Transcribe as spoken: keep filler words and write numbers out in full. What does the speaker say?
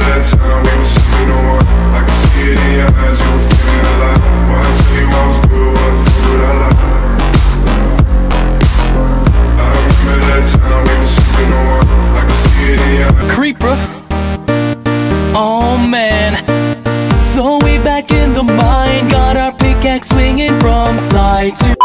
that time we were sipping on wine. I can see it in your eyes, you were feeling alive. Why I tell you I was good, what the fuck would I lie? I remember that time we were sipping on wine. I can see it in your eyes. Creeper. Oh man. So we back in the mine, got our pickaxe swinging from side to